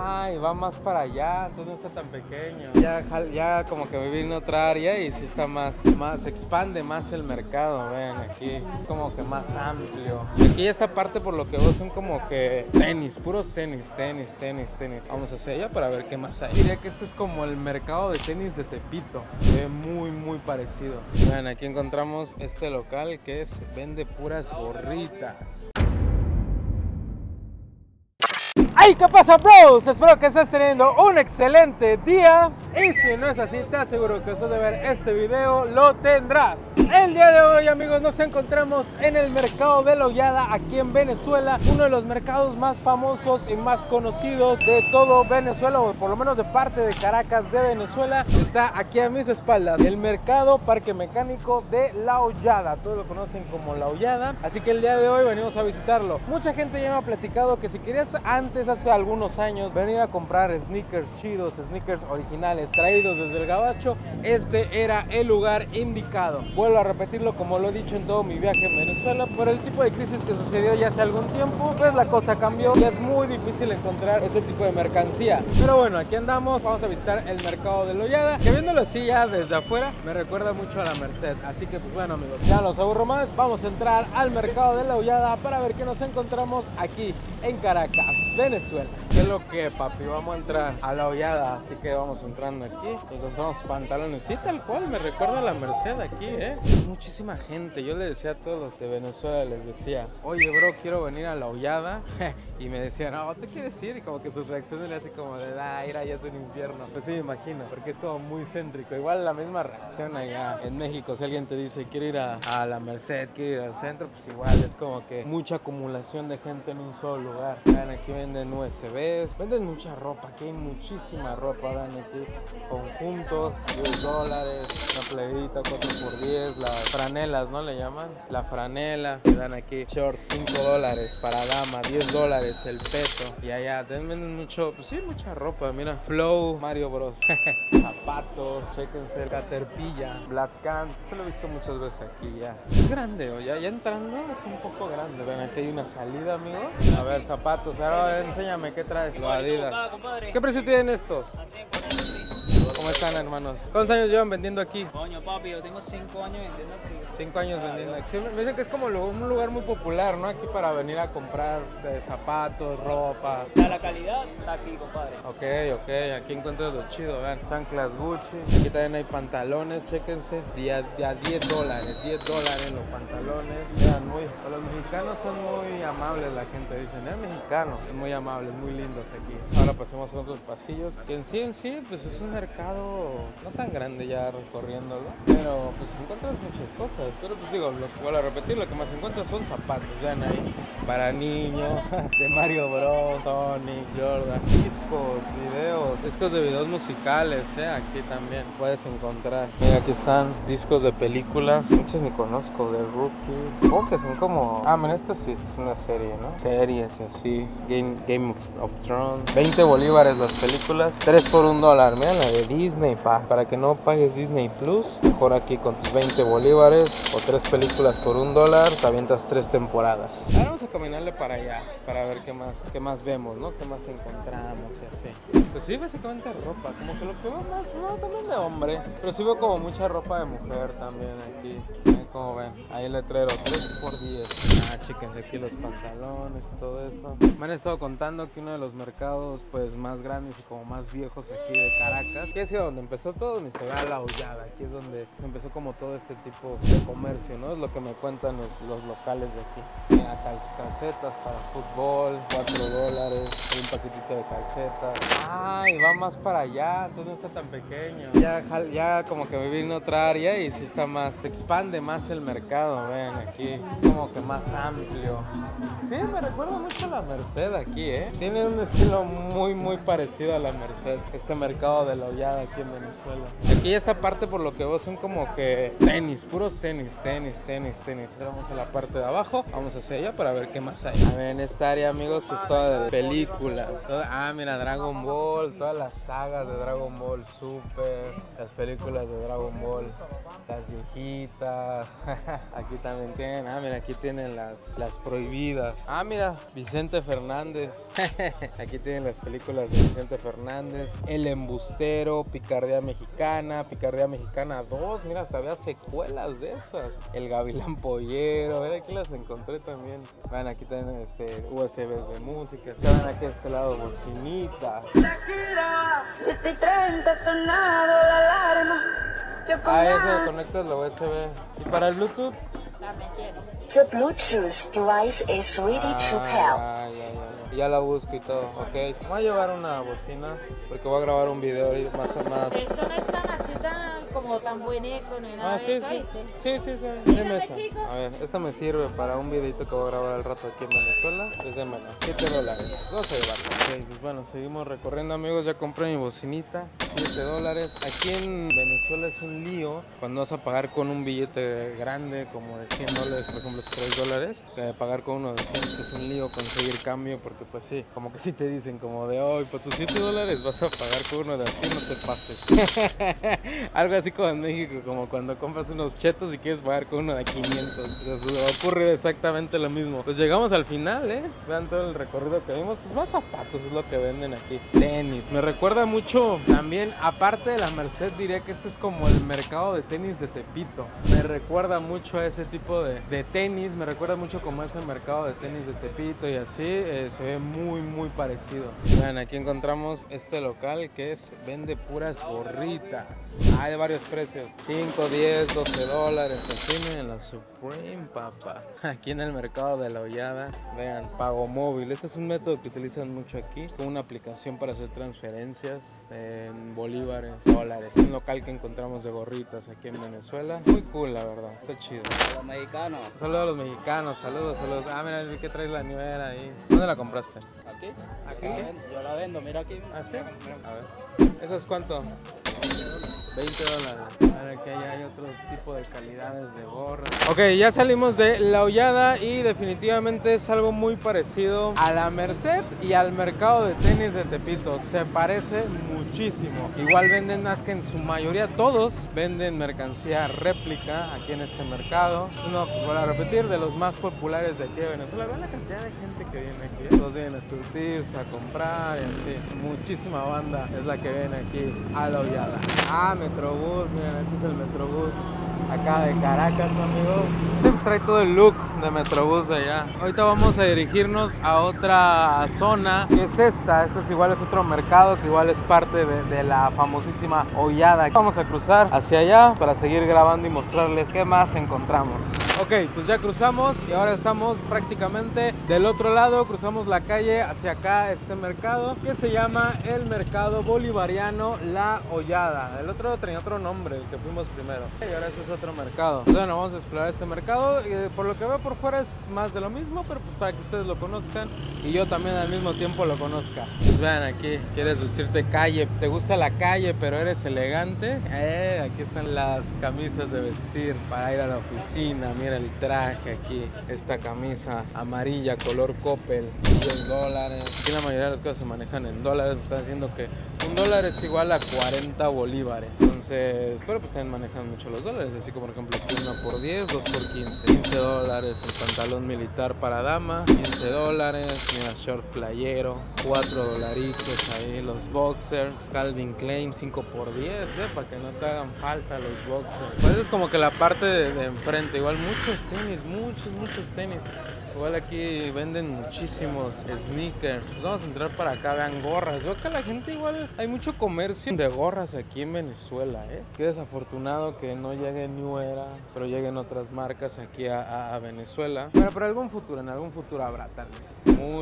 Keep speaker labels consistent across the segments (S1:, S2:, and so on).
S1: Ay, va más para allá, entonces no está tan pequeño. Ya como que me vine a otra área y sí está más expande más el mercado, ven aquí, como que más amplio. Aquí esta parte por lo que veo son como que tenis, puros tenis. Vamos hacia allá para ver qué más hay. Diría que este es como el mercado de tenis de Tepito, se ve muy parecido. Vean, aquí encontramos este local que vende puras gorritas. ¡Hey! ¿Qué pasa, bros? Espero que estés teniendo un excelente día. Y si no es así, te aseguro que después de ver este video lo tendrás. El día de hoy, amigos, nos encontramos en el mercado de La Hollada, aquí en Venezuela. Uno de los mercados más famosos y más conocidos de todo Venezuela, o por lo menos de parte de Caracas, de Venezuela. Está aquí a mis espaldas, el mercado Parque Mecánico de La Hollada. Todos lo conocen como La Hollada. Así que el día de hoy venimos a visitarlo. Mucha gente ya me ha platicado que si querías hace algunos años venir a comprar sneakers chidos, sneakers originales traídos desde el gabacho, este era el lugar indicado. Vuelvo a repetirlo como lo he dicho en todo mi viaje en Venezuela. Por el tipo de crisis que sucedió ya hace algún tiempo, pues la cosa cambió y es muy difícil encontrar ese tipo de mercancía. Pero bueno, aquí andamos, vamos a visitar el mercado de La Hollada, que viéndolo así ya desde afuera me recuerda mucho a la Merced. Así que pues bueno, amigos, ya los aburro más, vamos a entrar al mercado de La Hollada para ver qué nos encontramos aquí en Caracas, Venezuela. ¿Qué es lo que, papi? Vamos a entrar a La Hollada, así que vamos entrando aquí. Encontramos pantalones, sí, tal cual, me recuerda a la Merced aquí, Muchísima gente. Yo le decía a todos los de Venezuela, les decía, oye, bro, quiero venir a La Hollada. Y me decían, no, ¿tú quieres ir? Y como que sus reacciones eran así como de, ir allá es un infierno. Pues sí, me imagino, porque es como muy céntrico. Igual la misma reacción allá en México. Si alguien te dice, quiero ir a la Merced, quiero ir al centro, pues igual es como que mucha acumulación de gente en un solo lugar. Vean, aquí venden USBs, venden mucha ropa, aquí hay muchísima ropa. Vean aquí, conjuntos, $10, una playerita 4x10, las franelas, ¿no le llaman? La franela, vean aquí, shorts $5 para dama, $10 el peso. Y allá también venden mucho, pues sí, mucha ropa, mira, Flow, Mario Bros. Zapatos, chéquense, Caterpillar, Black Cans, esto lo he visto muchas veces aquí ya. Es grande, o ya entrando es un poco grande. Ven, aquí hay una salida, amigos. A ver, zapatos, ahora enséñame qué traes. Los Adidas. ¿Qué precio tienen estos? ¿Cómo están, hermanos? ¿Cuántos años llevan vendiendo aquí?
S2: Coño, papi, yo tengo 5 años vendiendo aquí.
S1: 5 años vendiendo aquí. Me dicen que es como un lugar muy popular, ¿no? Aquí para venir a comprar zapatos, ropa.
S2: La calidad está aquí, compadre.
S1: Ok, aquí encuentro lo chido, vean. Chanclas Gucci. Aquí también hay pantalones, chéquense. De a $10, $10 los pantalones. Vean, los mexicanos son muy amables, la gente dicen, mexicano. Son muy amables, muy lindos aquí. Ahora pasemos a otros pasillos. Que en sí, pues es un mercado no tan grande ya recorriéndolo, pero pues encuentras muchas cosas. Pero pues digo, vuelvo a repetir, lo que más encuentras son zapatos. Vean ahí, para niño, de Mario Bros, Sonic, Jordan, discos de videos musicales, aquí también puedes encontrar. Mira, aquí están discos de películas, muchos ni conozco, de Rookie. Supongo que son como, esto sí, esto es una serie, ¿no? Series y así, Game of Thrones. 20 bolívares las películas, 3 por $1. Mira la de Disney, para que no pagues Disney Plus, mejor aquí con tus 20 bolívares o 3 películas por $1, te avientas 3 temporadas. Ahora vamos a caminarle para allá, para ver qué más vemos, ¿no? Qué más encontramos y así. Pues sí, básicamente ropa, como que lo que veo más, no, también de hombre, pero sí veo como mucha ropa de mujer también aquí. Como ven, ahí el letrero, 3x10. Chéquense aquí los pantalones, todo eso. Me han estado contando que uno de los mercados pues más grandes y como más viejos aquí de Caracas, que es donde empezó todo, donde se ve a La Hollada. Aquí es donde se empezó como todo este tipo de comercio, ¿no? Es lo que me cuentan los locales de aquí. Mira, calcetas para fútbol, $4. Hay un paquetito de calcetas. Y va más para allá, entonces no está tan pequeño. Ya como que me vine a otra área y sí está más, se expande más el mercado. Ven aquí, como que más amplio. Sí, me recuerda mucho a la Merced aquí, Tiene un estilo muy parecido a la Merced, este mercado de La Hollada aquí en Venezuela. Aquí esta parte por lo que veo son como que tenis, puros tenis. Ahora vamos a la parte de abajo, vamos hacia allá para ver qué más hay. A ver, en esta área, amigos, pues toda de películas. Mira, Dragon Ball, todas las sagas de Dragon Ball Super, las películas de Dragon Ball, las viejitas. buenas. Aquí también tienen, mira, aquí tienen las prohibidas. Mira, Vicente Fernández. Aquí tienen las películas de Vicente Fernández. El Embustero, Picardía Mexicana 2. Mira, hasta había secuelas de esas. El Gavilán Pollero. A ver, aquí las encontré también. Vean, aquí tienen USBs de música. Estaban aquí a este lado bocinitas.
S3: 7:30 sonado la alarma.
S1: Eso conectas la USB. ¿Y para el Bluetooth?
S3: The Bluetooth device is ready to pair.
S1: Ya la busco y todo, ok. Voy a llevar una bocina porque voy a grabar un video más.
S4: Esto no es tan así como tan buen eco ni nada.
S1: Sí. Deme esa. A ver, esta me sirve para un videito que voy a grabar al rato aquí en Venezuela. Es de menos, $7. Vamos a llevarla. Ok, pues bueno, seguimos recorriendo, amigos. Ya compré mi bocinita, $7. Aquí en Venezuela es un lío cuando vas a pagar con un billete grande como de $100, por ejemplo, es $3. Que pagar con uno de 100 es un lío conseguir cambio porque pues sí, como que sí te dicen como de hoy, por tus $7 vas a pagar con uno de así, no te pases. Algo así como en México, como cuando compras unos chetos y quieres pagar con uno de 500. Entonces, ocurre exactamente lo mismo. Pues llegamos al final, vean todo el recorrido que vimos. Pues más zapatos es lo que venden aquí. Tenis, me recuerda mucho también, aparte de la Merced, diría que este es como el mercado de tenis de Tepito. Me recuerda mucho a ese tipo de tenis, me recuerda mucho como ese mercado de tenis de Tepito y así. Se ve muy parecido. Vean, aquí encontramos este local que vende puras gorritas. Hay de varios precios, 5, 10, $12. Así, miren, la Supreme, papá. Aquí en el mercado de la Hollada, vean, pago móvil. Este es un método que utilizan mucho aquí, con una aplicación para hacer transferencias en bolívares, dólares. Un local que encontramos de gorritas aquí en Venezuela. Muy cool, la verdad, está chido.
S2: Los mexicanos.
S1: Saludos a los mexicanos, saludos. Mira, vi que traes la nieve ahí. ¿Dónde la compraste?
S2: ¿Aquí?
S1: ¿Aquí?
S2: Yo la vendo, mira aquí.
S1: ¿Ah, sí? A ver. ¿Eso es cuánto? $20. Ahora que hay otro tipo de calidades de gorras. Ok, ya salimos de la Hollada y definitivamente es algo muy parecido a la Merced y al mercado de tenis de Tepito. Se parece muchísimo. Igual venden, más que en su mayoría todos venden mercancía réplica aquí en este mercado. No, pues voy a repetir, de los más populares de aquí de Venezuela. Vean la cantidad de gente que viene aquí. Todos vienen a surtirse, a comprar y así. Muchísima banda es la que viene aquí a la Hollada. Metrobús, miren, este es el Metrobús acá de Caracas, amigos. Pues trae todo el look de Metrobús de allá. Ahorita vamos a dirigirnos a otra zona, que es esta. Este es igual, es otro mercado que igual es parte de la famosísima Hollada. Vamos a cruzar hacia allá para seguir grabando y mostrarles qué más encontramos. Ok, pues ya cruzamos y ahora estamos prácticamente del otro lado. Cruzamos la calle hacia acá, este mercado que se llama el Mercado Bolivariano La Hollada. El otro tenía otro nombre, el que fuimos primero. Y ahora este es otro mercado. Entonces, bueno, vamos a explorar este mercado. Y por lo que veo por fuera es más de lo mismo, pero pues para que ustedes lo conozcan y yo también al mismo tiempo lo conozca. Pues vean aquí, quieres vestirte calle, te gusta la calle pero eres elegante. Aquí están las camisas de vestir para ir a la oficina. Mira el traje aquí, esta camisa amarilla color Coppel, $10. Aquí la mayoría de las cosas se manejan en dólares. Me están diciendo que $1 es igual a 40 bolívares. Entonces, pero pues también manejan mucho los dólares. Así como por ejemplo aquí 1 por 10, 2 por 15. $15 el pantalón militar para dama, $15. Mira, short playero, $4 ahí. Los boxers, Calvin Klein, 5 por 10, para que no te hagan falta los boxers. Pues es como que la parte de enfrente. Igual muchos tenis, muchos tenis. Igual aquí venden muchísimos sneakers. Pues vamos a entrar para acá, vean gorras. Veo que la gente igual, hay mucho comercio de gorras aquí en Venezuela, Qué desafortunado que no llegue New Era, pero lleguen otras marcas aquí a Venezuela. Bueno, pero en algún futuro habrá tal vez.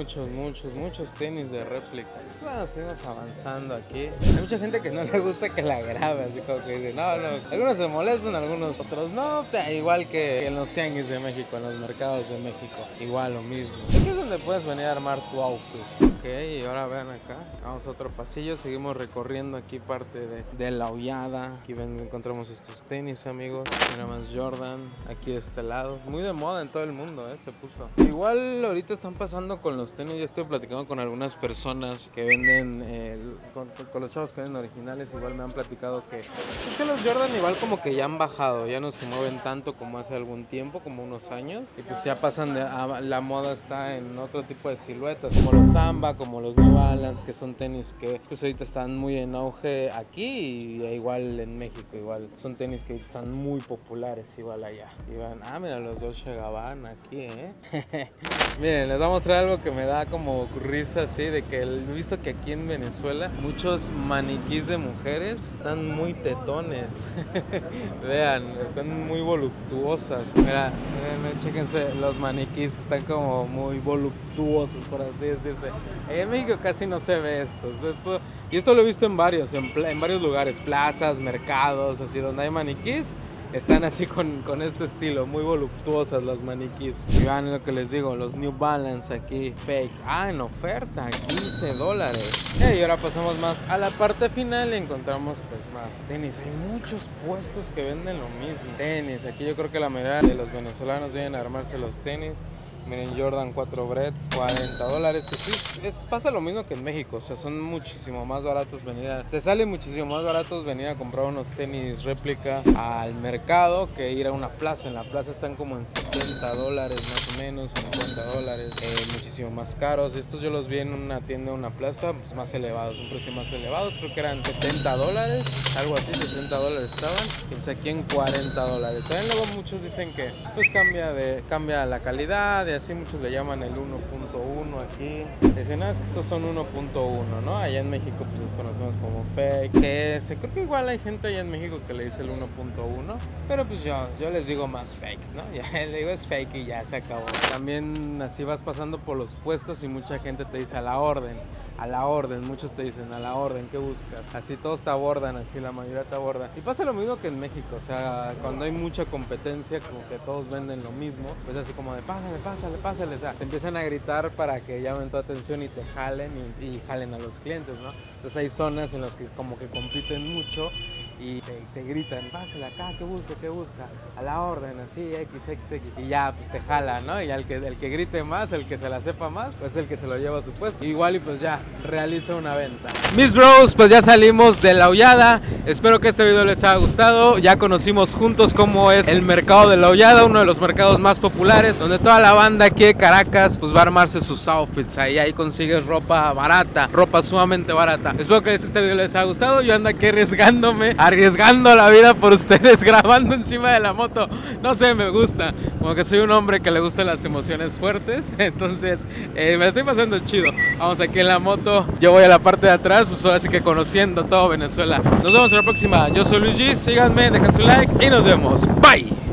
S1: Muchos tenis de réplica. Bueno, seguimos avanzando aquí. Hay mucha gente que no le gusta que la grabe, así como que dice, no. Algunos se molestan, algunos otros no. Igual que en los tianguis de México, en los mercados de México. Igual lo mismo. Aquí es donde puedes venir a armar tu outfit. Ok, y ahora vean acá, vamos a otro pasillo, seguimos recorriendo aquí parte de la hollada. Aquí ven, encontramos estos tenis, amigos, mira más Jordan, aquí de este lado, muy de moda en todo el mundo, se puso. Igual ahorita están pasando con los tenis, ya estoy platicando con algunas personas que venden, con los chavos que venden originales, igual me han platicado que es que los Jordan igual como que ya han bajado, ya no se mueven tanto como hace algún tiempo, como unos años, y pues ya pasan la moda está en otro tipo de siluetas, como los Samba, como los New Balance, que son tenis que pues ahorita están muy en auge aquí y igual en México, igual son tenis que están muy populares igual allá. Y van, mira los Dolce & Gabbana aquí, Miren, les voy a mostrar algo que me da como risa así, de que he visto que aquí en Venezuela muchos maniquís de mujeres están muy tetones. Vean, están muy voluptuosas. Mira, chéquense, los maniquís están como muy voluptuosos, por así decirse. En México casi no se ve esto. Y esto lo he visto en varios lugares, plazas, mercados, así donde hay maniquís. Están así con este estilo, muy voluptuosas las maniquís. Y vean lo que les digo, los New Balance aquí, fake. En oferta, $15. Y ahora pasamos más a la parte final y encontramos pues más tenis. Hay muchos puestos que venden lo mismo. Tenis, aquí yo creo que la mayoría de los venezolanos vienen a armarse los tenis. Miren, Jordan 4 Bread, $40, que sí, pasa lo mismo que en México, o sea, son muchísimo más baratos te sale muchísimo más baratos venir a comprar unos tenis réplica al mercado que ir a una plaza. En la plaza están como en $70 más o menos, $50, muchísimo más caros. Estos yo los vi en una tienda, una plaza, pues más elevados, un precio más elevado, creo que eran $70, algo así, $60 estaban, pues aquí en $40. También luego muchos dicen que pues cambia la calidad, y así muchos le llaman el 1.1 aquí. Dicen, es que estos son 1.1, ¿no? Allá en México pues los conocemos como fake. Creo que igual hay gente allá en México que le dice el 1.1, pero pues yo les digo más fake, ¿no? Ya le digo es fake y ya se acabó. También así vas pasando por los puestos y mucha gente te dice a la orden, muchos te dicen a la orden, ¿qué buscas? Así todos te abordan, así la mayoría te aborda. Y pasa lo mismo que en México, o sea, cuando hay mucha competencia, como que todos venden lo mismo, pues así como de pásale, o sea, te empiezan a gritar para que llamen tu atención y te jalen y jalen a los clientes, ¿no? Entonces hay zonas en las que como que compiten mucho y te gritan, pásale acá, ¿qué busca? A la orden, así, XX, y ya pues te jala, ¿no? Y el que grite más, el que se la sepa más, pues es el que se lo lleva a su puesto. Igual y pues ya, realiza una venta. Mis bros, pues ya salimos de la hollada. Espero que este video les haya gustado. Ya conocimos juntos cómo es el mercado de la hollada, uno de los mercados más populares, donde toda la banda aquí de Caracas pues va a armarse sus outfits. Ahí consigues ropa barata, ropa sumamente barata. Espero que este video les haya gustado. Yo ando aquí arriesgando la vida por ustedes, grabando encima de la moto. No sé, me gusta. Como que soy un hombre que le gustan las emociones fuertes. Entonces me estoy pasando chido. Vamos aquí en la moto. Yo voy a la parte de atrás, pues ahora sí que conociendo todo Venezuela. Nos vemos en la próxima. Yo soy Luis G. Síganme, dejen su like y nos vemos. Bye.